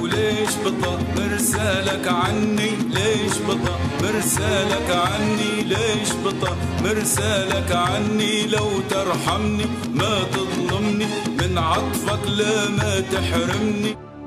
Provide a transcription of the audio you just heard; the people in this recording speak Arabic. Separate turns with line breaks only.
وليش بطأ مرسالك عني؟ ليش بطأ مرسالك عني؟ ليش بطأ مرسالك عني؟ لو ترحمني ما تظلمني، من عطفك لا ما تحرمني.